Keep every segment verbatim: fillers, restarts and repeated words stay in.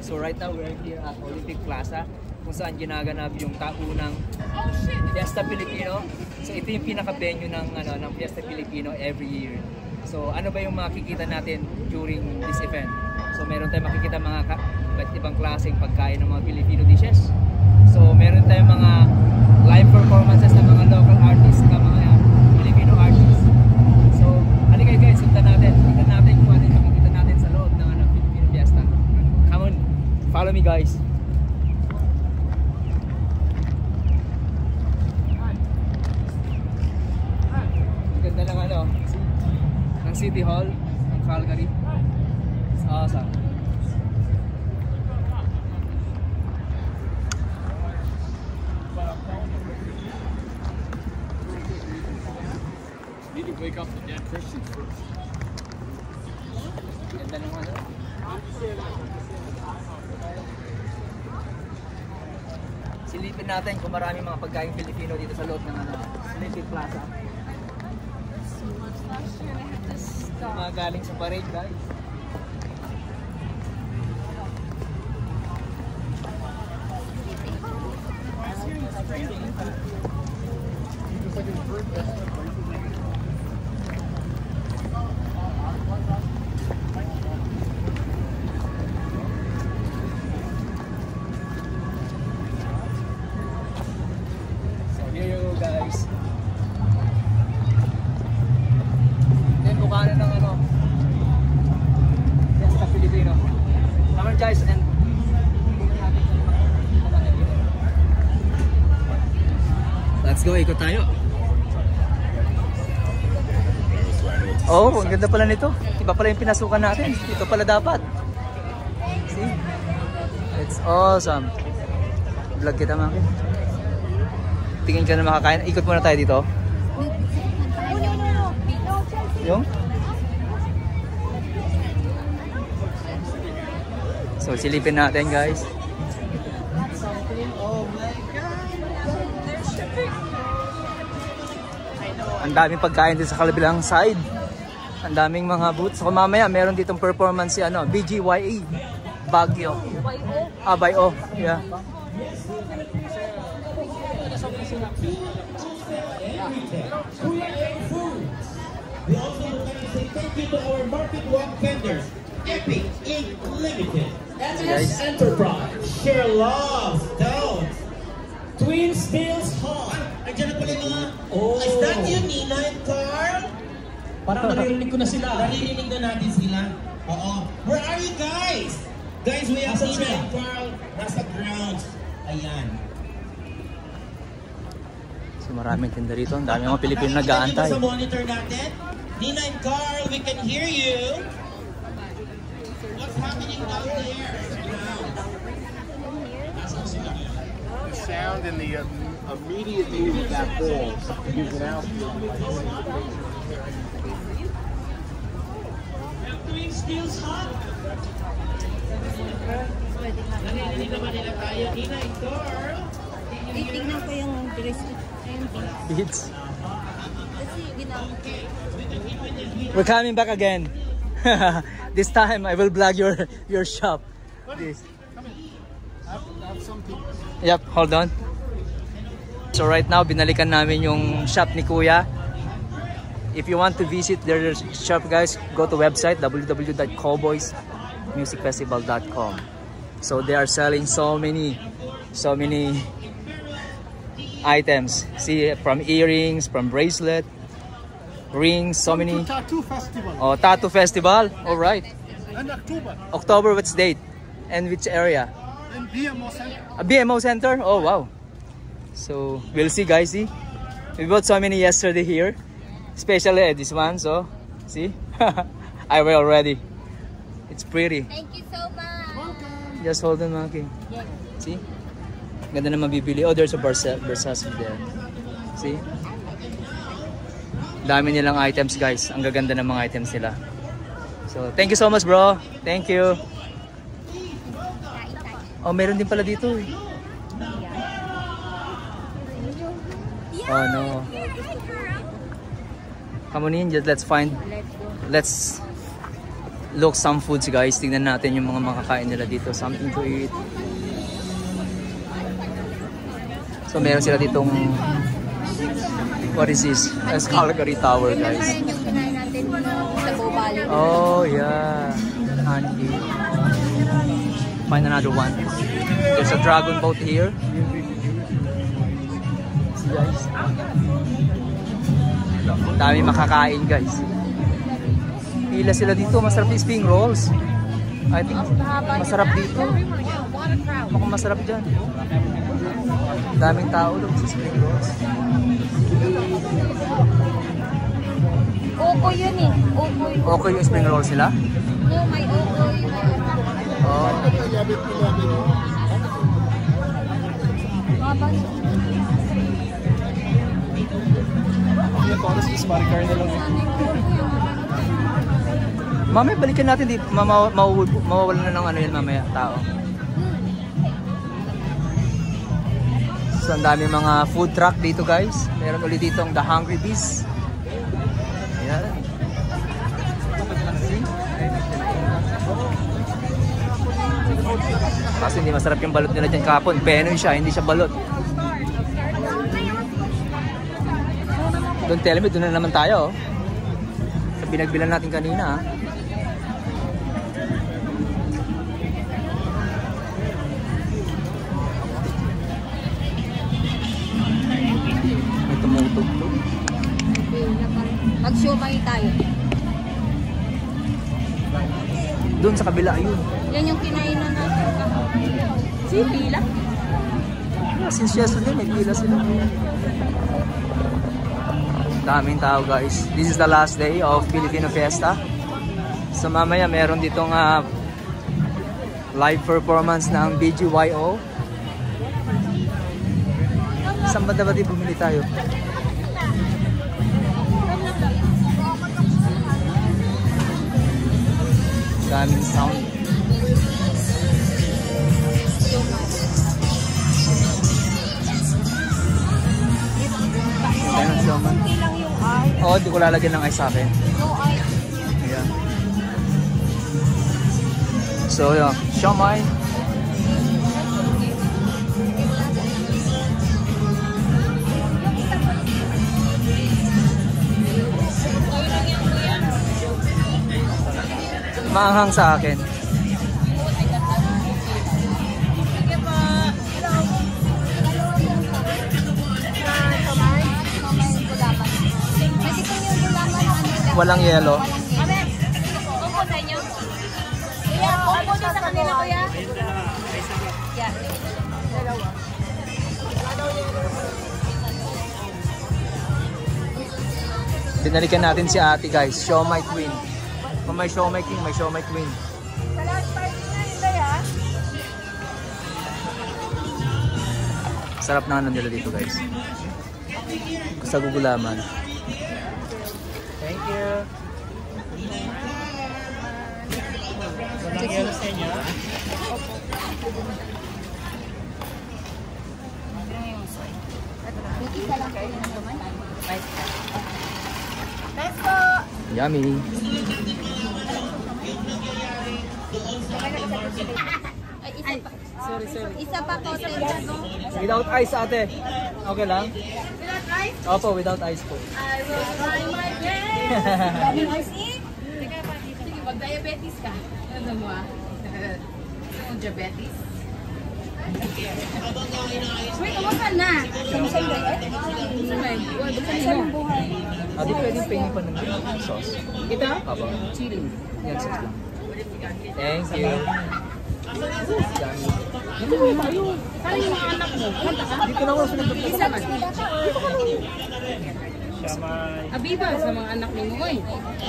So right now we're here at Olympic Plaza kung saan ginaganap yung taunang Fiesta Filipino. So ito yung pinaka-venue ng, ano, ng Fiesta Filipino every year. So ano ba yung makikita natin during this event? So meron tayong makikita mga iba't ibang klaseng pagkain ng mga Filipino dishes. So meron tayong mga live performances ng mga local artists, ng mga Filipino artists. So halika guys, sundan natin. Tingnan natin kung ano yung makikita natin sa loob ng ano, Filipino Fiesta. Come on, follow me guys. Ganda lang ano, ng City Hall ng Calgary. It's awesome. Need to wake up the dead Christians first. Ganda lang ano. Silipin natin kung maraming mga pagkain Filipino dito sa loob ng ano, Olympic Plaza. Mga galing sa parade guys. So here you go guys. Then bukanan ng ano, Fiesta Filipino. Come on guys, and let's go, ikot tayo. Oh, ang ganda pala nito. Iba pala yung pinasukan natin. Ito pala dapat. See? It's awesome. Vlog kita, Maki. Tingin ka na makakain. Ikot muna tayo dito. Yung? So, silipin natin, guys. Oh my God! Ang daming pagkain dito sa kabilang side. Ang daming mga booths. So mamaya meron ditong performance si ano, B G Y A Baguio. Ah, by O. Yeah. We also would like to say thank you to our Market Walk vendors, Epic Incorporated, S S Enterprise, Share Love, Stones, Twin Steels Hall. Andiyan na pala yung mga, oh. Is that you, Nina and Carl? Parang naririnig ko na sila. Naririnig na natin sila. Oo. Where are you guys? Guys, we have Nina and Carl. Nasa grounds. Ayan. So maraming tinda rito. Ang dami mga Pilipino nag-aantay. Sa monitor natin. Nina and Carl, we can hear you. What's happening down there? The sound and the uh, immediate music that falls. You can out. Twin Steels Hot. Narinig naman nila tayo, Nina and Carl. Titignan ko yung dress ko. Beats. Kasi ginamit ko. We're coming back again. This time I will vlog your your shop. This. Yep, hold on. So right now binalikan namin yung shop ni Kuya. If you want to visit their shop guys, go to website w w w dot cowboys music festival dot com. So they are selling so many so many items. See, from earrings, from bracelet, rings, so many. Tattoo festival. Oh, tattoo festival. All right. In October. October, which date? And which area? In B M O Center. A B M O Center? Oh, wow. So, we'll see guys, see? We bought so many yesterday here. Especially this one, so, see? I wear already. It's pretty. Thank you so much. Welcome. Just hold on, Maki. Yes. See? Ganda na mabibili. Oh, there's a Versace there. See? Dami nilang items guys. Ang gaganda ng mga items nila. So, thank you so much bro. Thank you. Oh, meron din pala dito eh. Oh no. Come on in, just let's find. Let's look some foods guys. Tingnan natin yung mga makakain nila dito. Something to eat. So meron sila ditong, what is this? It's Calgary Tower guys. Yung kinain natin sa Bobali. Oh yeah. Andy. Find another one. There's a dragon boat here. See guys. Dami makakain guys. Hila sila dito. Masarap yung spring rolls. I think masarap dito. Mukhang masarap dyan. Daming tao doon sa spring rolls. Okoy yun eh. Okoy. Okay yung spring rolls sila? No, may okoy. Oh. Mga bang... Mamaya balikan natin dito. Mama, mawawalan na ng ano yun mamaya, tao. So ang dami mga food truck dito guys. Meron ulit dito ang The Hungry Beast. Ayan. Kasi hindi masarap yung balot nila dyan kahapon. Penoy siya, hindi siya balot. Don't tell me, doon na naman tayo. Sa pinagbilan natin kanina. May tumutog to. Mag-siomay tayo. Doon sa kabila, yun. Yan yung kinainan natin. Si Pila? Yeah, since yesterday, may pila sila. Daming tao guys. This is the last day of Filipino Fiesta. So mamaya meron ditong uh, live performance ng B G Y O. Saan ba dapat bumili tayo? Daming sound. Ayun, showman. Oo, di ko lalagyan ng ice sa akin. Ayan. So, yun. Siomay. Maanghang sa akin. Walang yelo. Combo sa inyo? Kuya, combo din sa kanila, kuya. Yeah. Dalawa. Dinalikan natin si ate guys. Siomay Queen. Kung may Siomay King, may Siomay Queen. Sa last party na nila ya. Sarap na ano nila dito guys. Sa gugulaman. Thank you. Walang yelo sa inyo? Let's go! Yummy. Ay, isa pa. Sorry, sorry. Isa pa po, no? Without ice ate. Okay lang? Without ice? Opo, without ice po. I will try my best. Daming ice eh? Sige, mag-diabetes ka. Ano mo ah? Yung diabetes? Wait, umakan na. Sumusay ba yan? Sumay. Sa ng buhay. Ah, di pwedeng pengi pa ng sauce. Ito? Opo. Chili. Yan, sauce lang. Thank you. Yummy. Ito mo tayo. Saan yung mga anak mo? Kanta ka? Dito na ako sa nagdugtog. Isa ka. Abiba sa mga anak ni mo. Oy.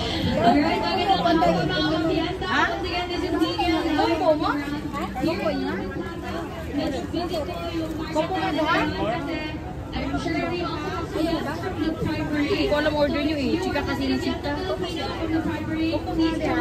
Ha? Kompo mo? Kompo niya? Kompo ka doon? Hindi ko alam order nyo eh. Chika kasi ng chika. Kompo nga siya.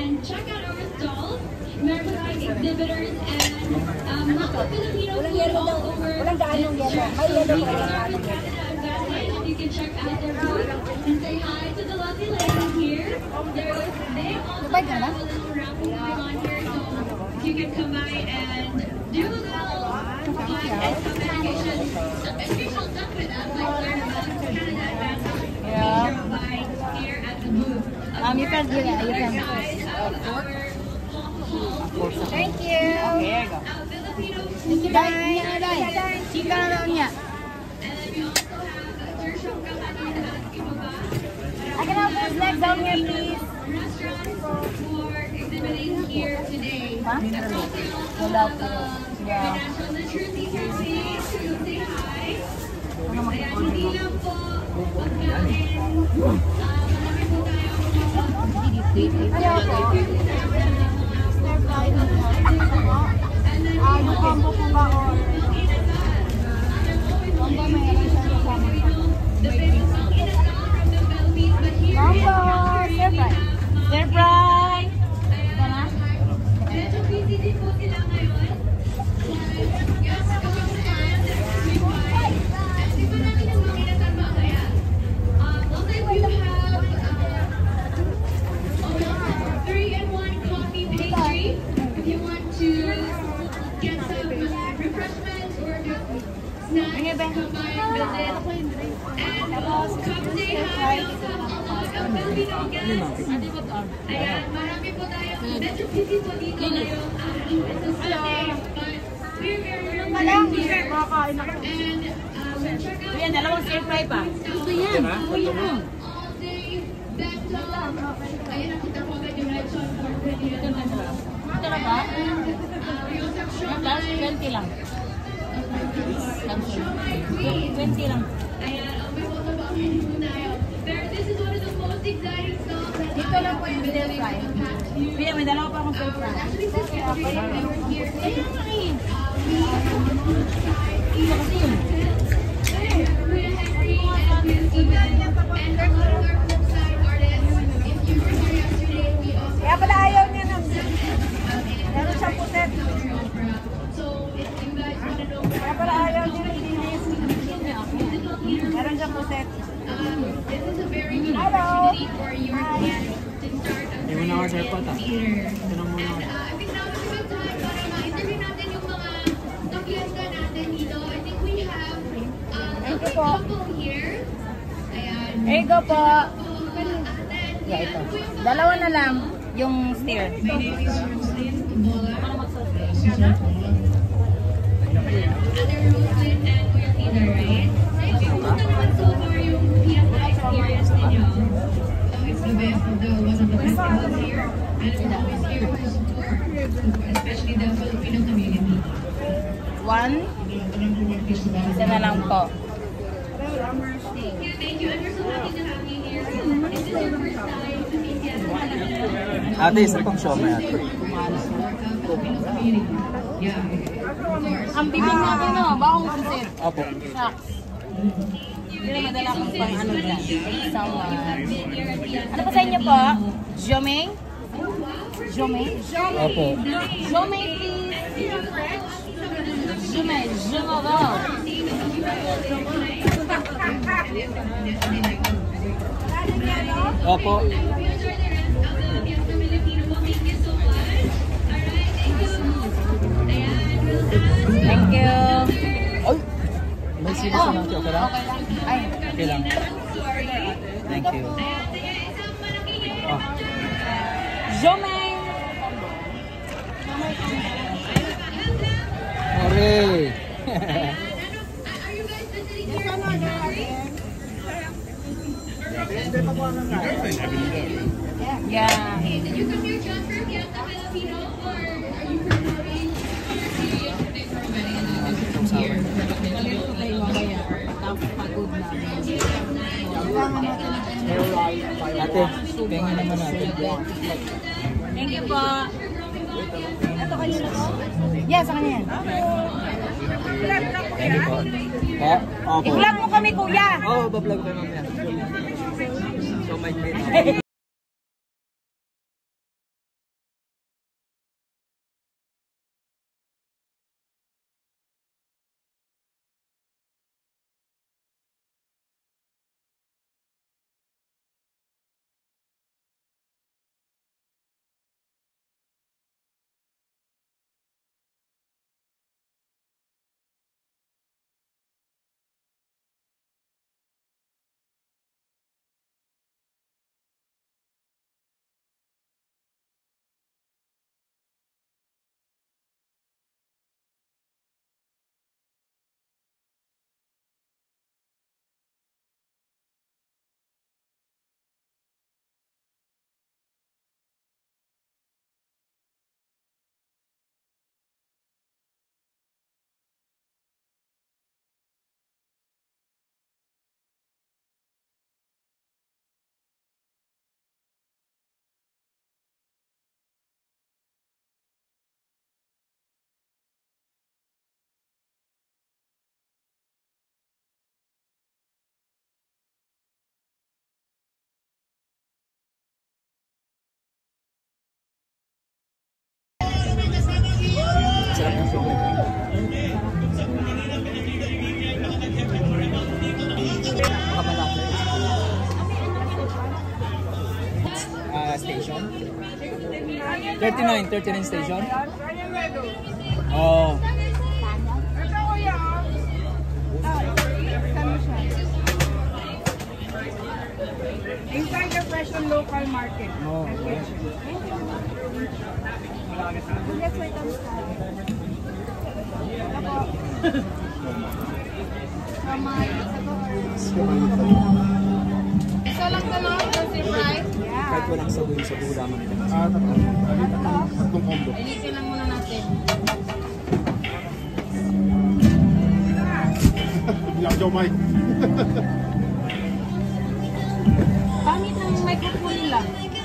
Meron tayong exhibitors and um, mga Filipino Walang food yelo all daw. over Walang gaanong yelo. May yelo pa rin. can check out their booth and say hi to the lovely ladies here. They're, they also have a little raffle going on here, so you can come by and do a little fun and some education, some educational stuff with us, like learn about Canada Advanced Yeah. by here at the booth. Um, you can do that. You can. Guys, um, our Thank you. There you go. uh, Filipino Thank you, guys. Guys, chika na lang niya. and then we also have Jershon Kamani at Ibaba. I can have this next down here, please. Restaurants for exhibiting here today. Huh? That's also Wala also po. the Yeah. International Literacy Cafe to say hi. Ayan, hindi lang po pagkain. Um, marami po Ah, yung combo po ba or? Combo may ilan siya kasama. Combo! Sir Fry. Sir Fry! Ito na? medyo busy din po sila ngayon. Yes, come and remind. At di ba namin ang mga inasal mamaya? Um, also, if you have uh, three in one coffee pastry, if you want to get some refreshments or just snacks, come by and visit. And um, come say hi. We also have a lot of Filipino guests. Ayan, marami po tayo. Medyo busy po dito ngayong araw. It's a Sunday, but we're very, very glad here. And um, check out Ayan, dalawang sir fry pa. Gusto yan. All day bento. Ayan, nakita ko agad yung lechon cornbread yun. Ito na ba? And uh, we also have Plus shawmai. twenty lang. Shawmai queen. twenty lang. Ayan, um, may mga bakit po tayo. Pero this is one of the most exciting stalls that Dito lang po yung sir fry. Pia, may dalawa pa akong sir fry. actually this yesterday we were here. Ayun nga eh. Kuya Henry and Kuya Steven and a lot of our folk-side artists. If you were here yesterday, we also Kaya pala ayaw niya ng... Meron siyang puset. so if you guys want to know Kaya pala ayaw niya ng dinis. musical theater, Meron siyang puset. um, this is a very good opportunity for your kids to start a career in theater. And uh, I think now is a good time para ma-interview natin yung mga kapiesta natin dito. I think we have um, a good couple here. Ayan. There you go po. Um, and then, Yeah, ito. yan po yung mga Dalawa na lang yung steer. My name is Roslyn Bola. Other Roslyn and Kuya Tina, right? So, kumusta naman so far yung fiesta experience ninyo? Oh, it's the best of the one of the festivals here. And it's always here to support, especially the Filipino community. One. Isa na lang po. Thank you, thank you. And we're so happy to have you here. Is this your first time to meet Fiesta? Ate, isa pang show na ate. Filipino community. Yeah, of course. Ang bibig natin no, bakong puset. Opo. Shucks. Pero madala akong pang ano dyan. Someone. Ano pa sa inyo po? Jomeng? Jomeng? Opo. Jomeng, please. Jomeng. Jomeng. Opo. Thank you. Ay! May sili sa mga okay lang? Okay lang. Ay. Okay lang. Thank you. Oh. Jomeng. Hooray! Are you guys visiting here in January? Yeah. Okay, did you come here just for Fiesta Filipino or are you performing for a wedding? Ate, tingin naman natin. Thank you po. Ito kanina po? Yeah, sa kanya yan. Thank you po. Ha? Opo. I-vlog mo kami, kuya. Oo, oh, bablog ko mamaya. So, may Uh, station? thirty-nine, thirty-nine station? Oh. Inside the fresh and local market. Oh. Isa lang ka no? Kasi fry? Kahit walang sabu, yung sabu lamang nila. Ah, tatlong combo. Ilisin lang muna natin. Bilang Joe Mike. Pangit ang microphone nila.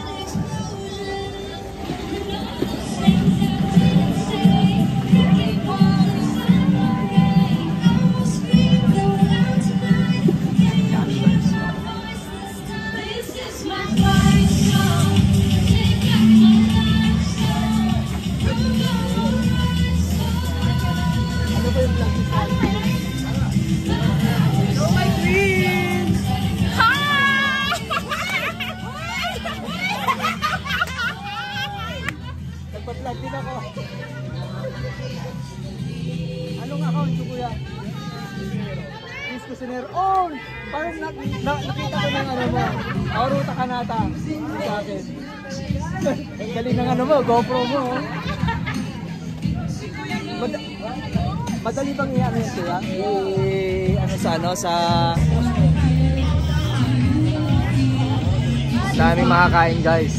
Nagpa-vlog din ako. Anong account ko kuya? Chris Cusinero. Oh! Parang na, na, nakita ko ng ano mo. Auruta Kanata. Sa akin. Galing ng ano mo, GoPro mo. Oh. Mad madali bang i-ano yun kuya? I- ano sa ano? Sa... daming makakain guys.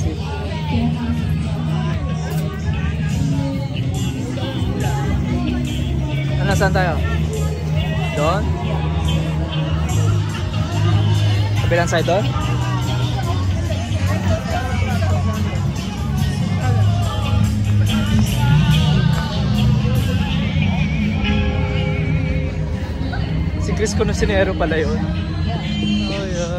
Ano, saan tayo? Doon? Kabilang side doon? Si Chris Cusinero pala yun. Oh yeah.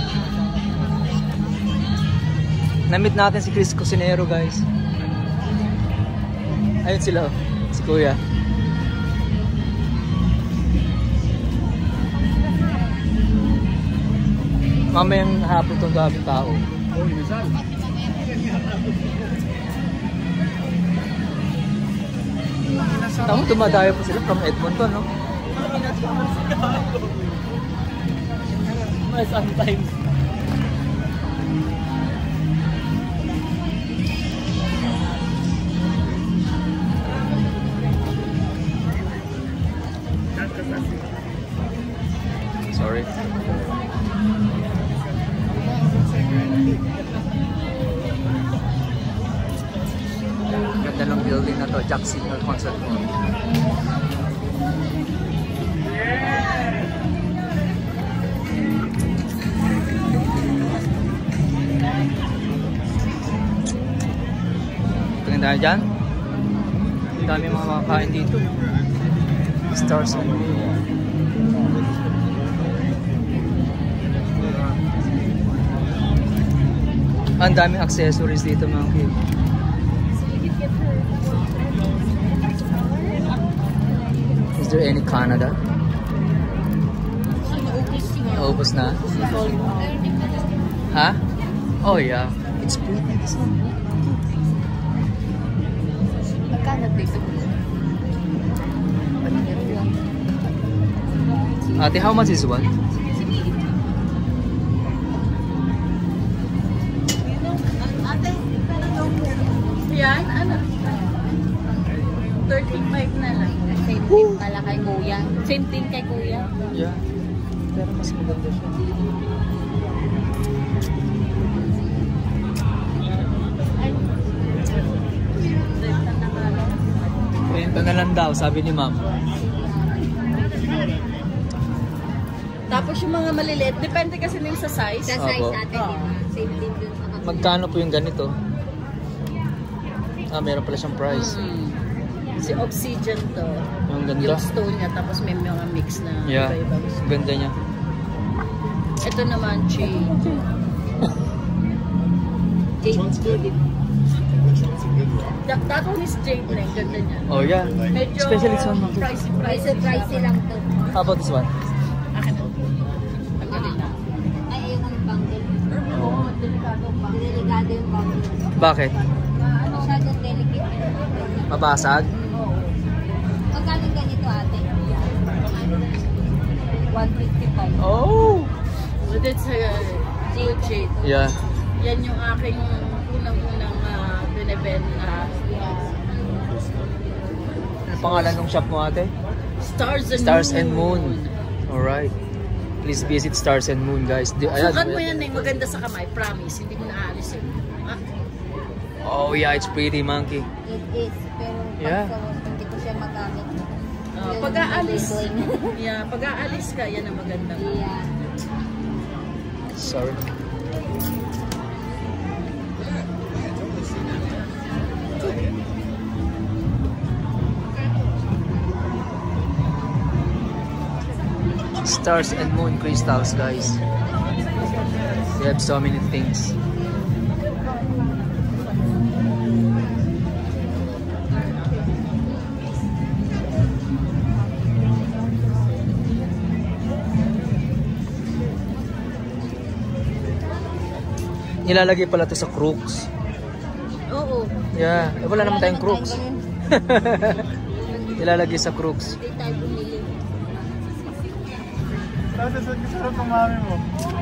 Na-meet natin si Chris Cusinero guys. Ayun sila, si Kuya. Mamayang hapon itong daming tao. Oh, inasal. Tama, dumadayo po sila from Edmonton, no? Sometimes. Sorry. Ganda ng building na to, Jack Signal Concert Hall. Tingnan tayo dyan. Ang dami mga makakain dito. Stars and ang daming accessories dito mga kid. Is there any Canada? Naubos na? Ha? Oh yeah. It's pretty. Magkano dito? Ate, how much is one? Yan, ano? thirty-five na lang. Same thing pala kay Kuya. Same thing kay Kuya. Yeah. Pero mas maganda siya. Kwenta na lang daw, sabi ni ma'am. Tapos yung mga maliliit, depende kasi nila sa size. Sa size Opo. natin, di ba? Same din dun sa kapatid. Magkano po yung ganito? Ah, meron pala siyang price. Hmm. Si Oxygen to. Yung ganda. Yung stone niya, tapos may mga mix na Yeah. iba-iba. Ganda niya. Ito naman, Chi. Jade. Which one's good? Which one's a good That, that one is jade na, ganda niya. Oh yeah. Medyo Especially this one. pricey, Price pricey. pricey lang to. How about this one? Akin to. Ang ganda. Ay, ayun ang bangle. Oo, delikado pa. Delikado yung bangle. Bakit? Masyadong delicate. Mabasag? Magkano ganito ate? one fifty-five. Oh! So that's a good jade. Yeah. Yan yung aking unang-unang uh, binibenta. Ano pangalan ng shop mo ate? Stars and Stars Moon. and Moon. Alright. Please visit Stars and Moon guys. Di, ayan. Sukat mo yan eh, maganda sa kamay, promise. Hindi mo naaalis yun. Ah, Oh yeah, it's pretty monkey. It is, pero Yeah. pag sa hindi ko siya magamit. uh, Yung pag-aalis. labeling. Yeah, pag-aalis ka, yan ang maganda. Yeah. Sorry. Stars and Moon crystals guys. They have so many things. Nilalagay pala to sa crooks. Oo. Yeah, eh, wala naman tayong naman crooks. tayong Nilalagay sa crooks. Hindi tayo bumili. Sarap ng mami mo.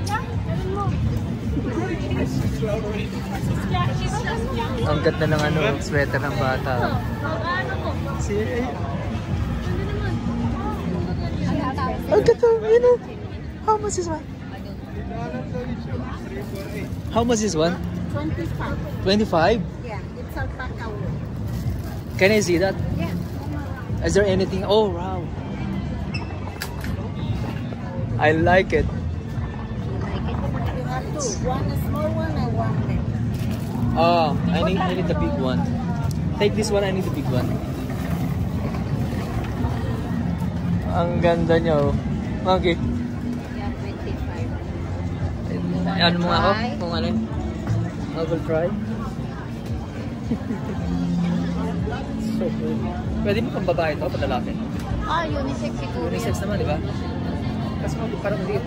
Ang ganda ng ano, sweater ng bata. Si ang ganda, you know. How much is one? How much is one? twenty-five. twenty-five? Yeah, it's alpaca wool. Can I see that? Yeah. Is there anything? Oh, wow. I like it. You have two. One small one and one big. Oh, I need, I need the big one. Take this one, I need the big one. Ang ganda niya, oh. Okay. Yeah, twenty-five. Ano mo nga ako? Kung ano? I will try. So good. Pwede mo pang babae ito, padalapin. Ah, unisex siguro. Unisex naman, di ba? Kasi parang liit.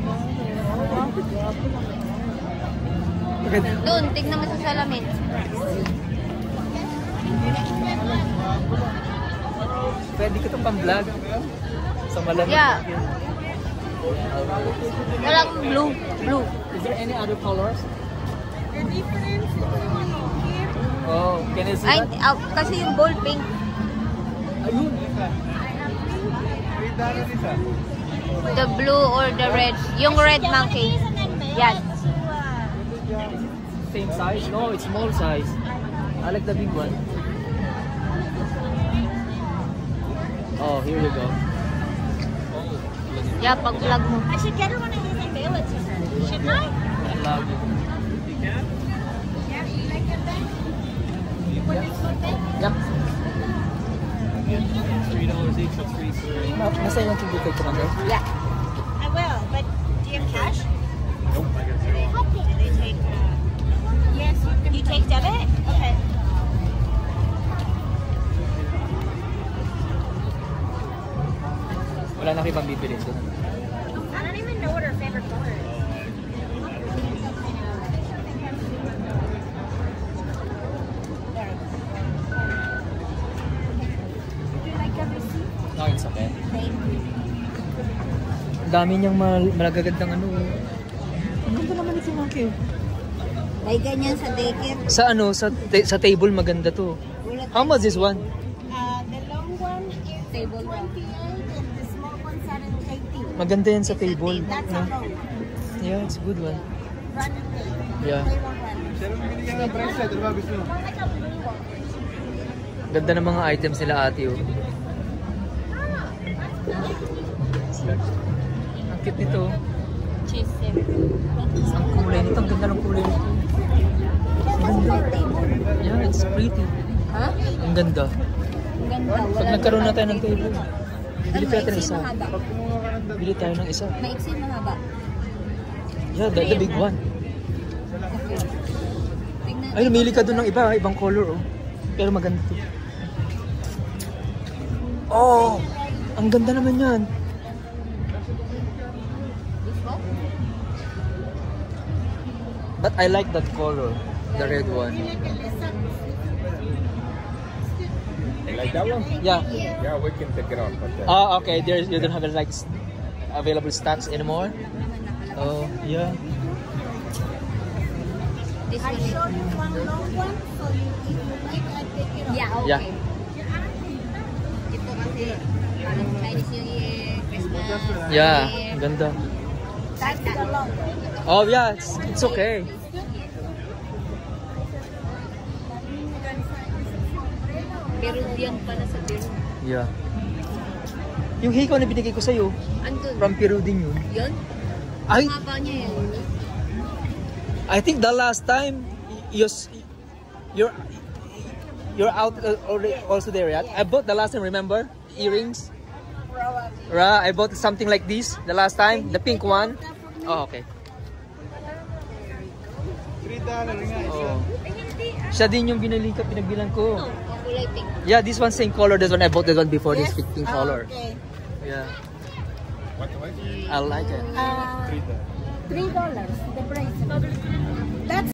Maganda. Doon, tignan mo sa salamin. Pwede ko itong pang-vlog. Sa malamig. Yeah. Walang blue. Blue. Is there any other colors? Oh, can I see Ay, that? ah, kasi yung ball pink. Ayun. The blue or the red. Yung red monkey. Yan. Same size? No, it's small size. I like the big one. Oh, here you go. Yeah, pag-vlog mo. I should get her one of these and mail it to her. Shouldn't I? I love it. Yeah, you like it then? What is it? Yep. three dollars each, so three three. Nasa yung tubig kay Commander? Yeah. I will, but do you have cash? Nope, I got debit. Do they take, uh, yes, you can. You take debit? Okay. Wala na kayo pang bibili doon. I don't even know what her favorite color is. Would you like a receipt? No, it's okay. Ang dami niyang mal malagagandang ano. Ang ganda naman ito mga kayo. May ganyan sa daycare. Sa ano, sa, ta sa table maganda to. How much is one? Uh, the long one is Table one. twenty-eight and the small one is eighteen. Maganda yan sa table. That's No? a long. Yeah, it's a good one. Running table. Yeah. Play one run. Like a blue one. Ganda ng mga items nila ate oh. Ang cute nito. Cheese set. Ang kulay nito, ang ganda ng kulay nito. Ang ganda. Yeah, it's pretty. Ha? Ang ganda. Ang ganda. Pag Wala nagkaroon na na tayo ng table, bili tayo ng maiksi, isa. mahaba. Bili tayo ng isa. Maiksi, mahaba. Yeah, the, the big one. Okay. Tingnan. Ay, namili ka doon ng iba, ibang color oh. Pero maganda to. Oh! Ang ganda naman yan. But I like that color. The red one. You like that one? Yeah. Yeah, we can take it off. But, uh, Oh, okay. There, you don't have like available stocks anymore. Oh, yeah. I show you one long one, so you, if you like, I take it off. Yeah, okay. Yeah. Ito kasi, parang Chinese New Year, Christmas. Yeah. Ang ganda. That's the long one. Oh, yeah. It's, it's okay. Peruvian pala sa Peru. Yeah. Yung hikaw na binigay ko sa'yo, Andun. from Peru din yun. Yun? I, Haba niya yun. I think the last time you're, you're, you're out uh, already also there, right? I bought the last time, remember? Earrings? Right, I bought something like this the last time, the pink one. Oh, okay. Oh. Siya din yung binili ko, pinagbilan ko. Oh, kulay pink. Yeah, this one same color. This one I bought this one before. This pink, pink color. Okay. Yeah, what the way? I like it. Uh, three dollars. The bracelet. That's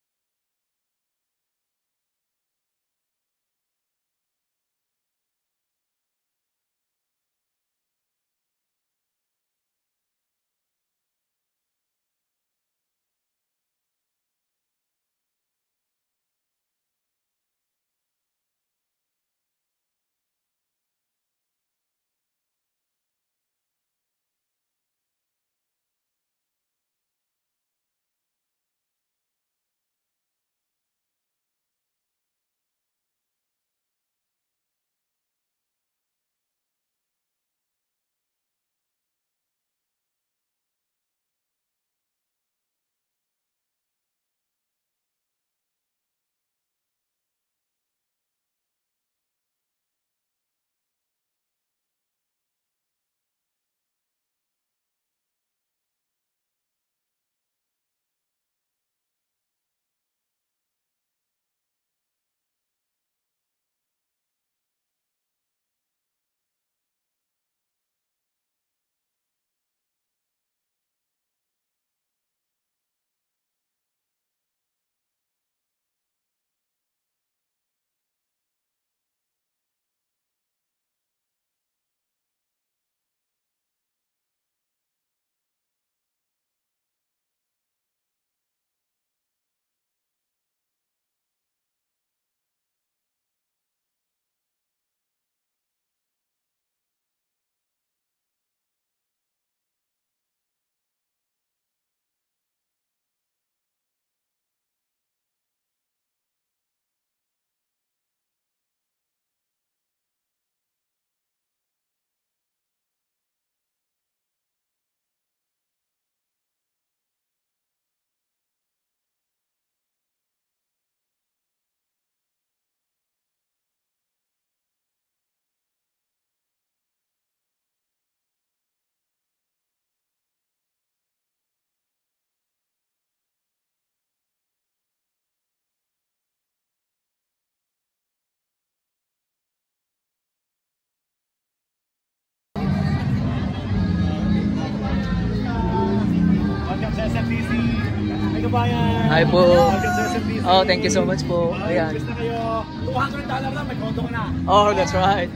Hi po. Oh, thank you so much po. Ayan. two hundred dollars lang, may kondo ka na. Oh, that's right.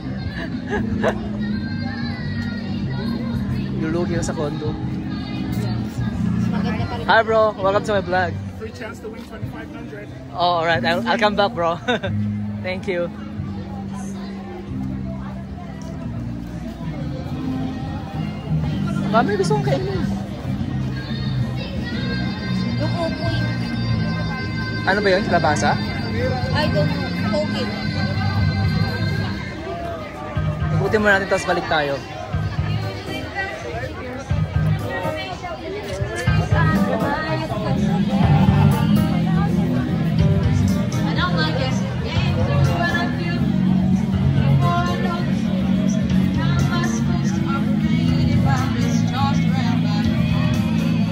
Lulugi na sa kondo. Maganda pa rin. Hi bro, welcome to my vlog. Free chance to win twenty-five hundred. Oh, alright, I'll, I'll come back bro. Thank you. Mami, gusto kong kainin. Yung upo yun. Ano ba yun? Kalabasa? I don't know. Poke it. Ikutin mo natin tapos balik tayo.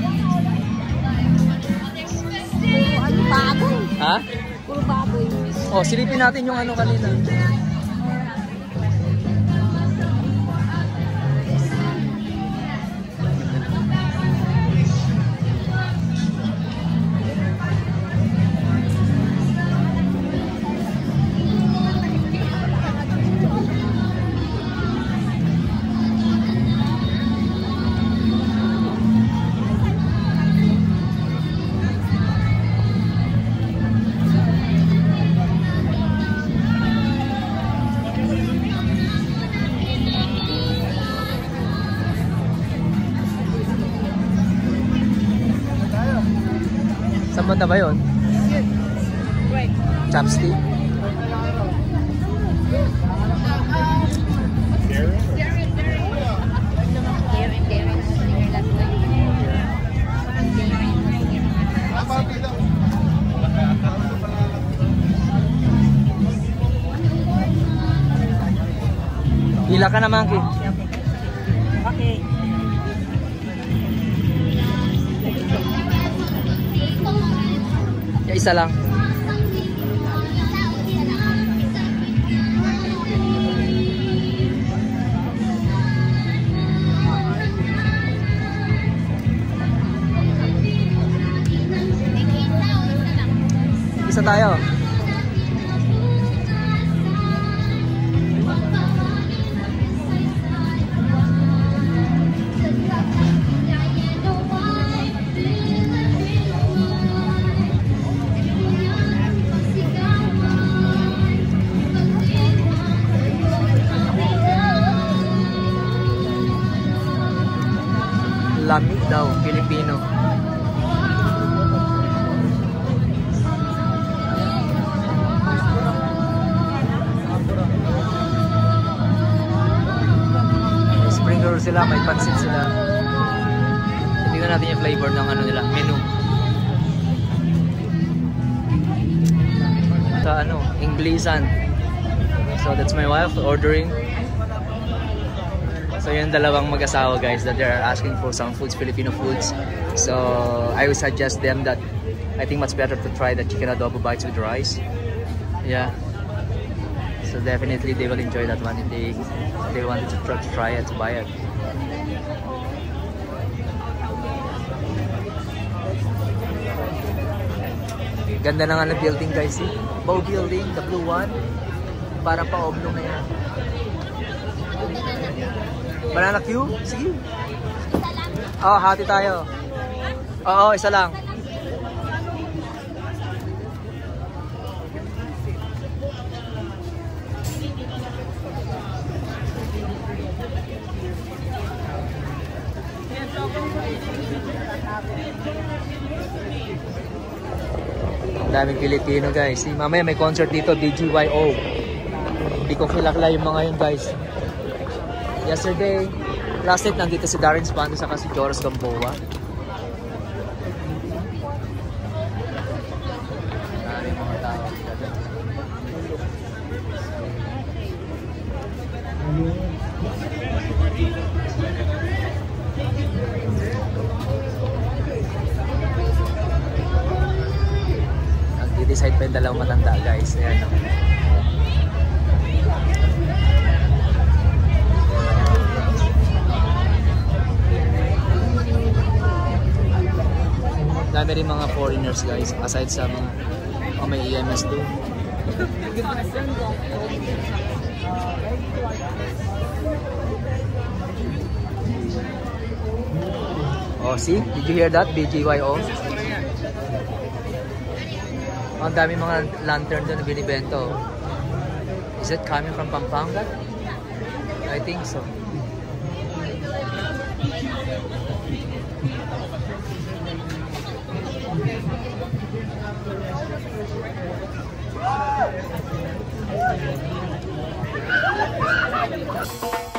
Ano baboy? Ha? Puro baboy. Oh, silipin natin yung ano kanina. Saan banda ba yun? Chopstick? Hila ka naman, Ki. Okay. Ya, isa lang. Isa tayo. Lamig daw, Pilipino. May spring roll sila, may pansit sila. Tingnan natin yung flavor ng ano nila, menu. Sa ano, Inglisan. So that's my wife ordering. So yung dalawang mag-asawa guys that they are asking for some foods, Filipino foods. So I would suggest them that I think much better to try the chicken adobo bites with rice. Yeah. So definitely they will enjoy that one if they they wanted to try it, to buy it. Ganda na nga ng building guys, see? Bow building, the blue one. Parang pa-oblong na yan. Banana Q? Sige. Oh, hati tayo. Oo, isa lang. Ang daming Pilipino guys. Mamaya may concert dito, B G Y O. Hindi ko kilala yung mga yun guys. Yesterday, last night nandito si Darren Spando saka si Joros Gamboa. Marami mga tao. Nag-decide pa yung dalawang matanda guys. Ayan. Dami rin mga foreigners guys, aside sa mga oh, may E M S doon. Oh, see? Did you hear that? B G Y O. Oh, ang dami mga lantern doon na binibento. Is it coming from Pampanga? I think so. Thank you.